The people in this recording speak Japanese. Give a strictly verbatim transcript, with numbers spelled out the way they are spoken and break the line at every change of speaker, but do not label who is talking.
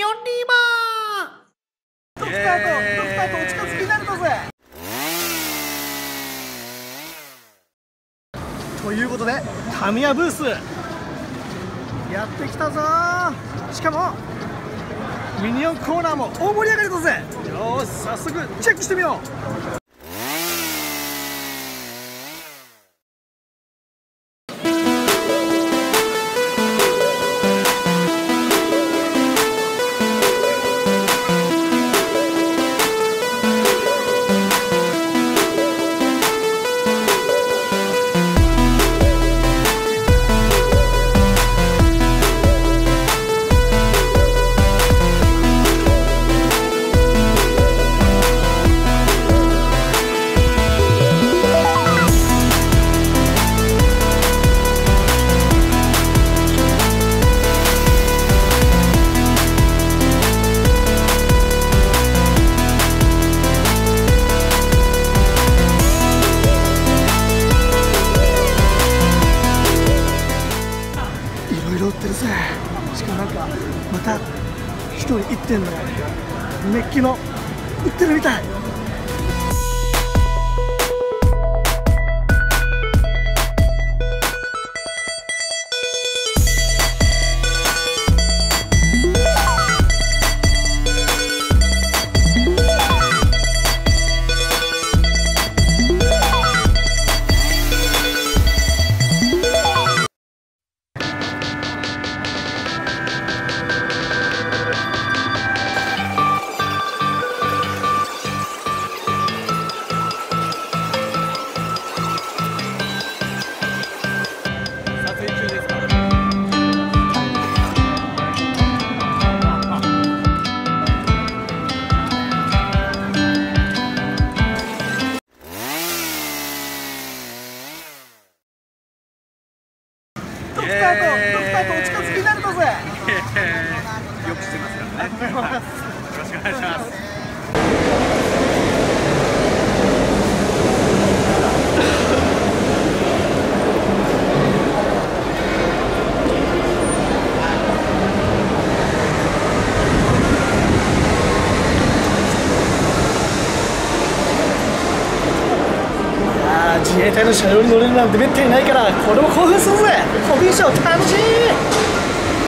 ドクターとドクターとお近づきになるのぜ。ということでタミヤブースやってきたぞー。しかもミニオンコーナーも大盛り上がりだぜ。よーし、早速チェックしてみよう。売ってるぜ。しかもなんかまた一人いってんのメッキの売ってるみたい。ドクターとドクターとお近づきになるのぜ。
よくしてますからね。よろしくお願いします。自衛隊の車両に乗れるなんてめったにないから、これも興奮するぜ。ホビーショー楽しい。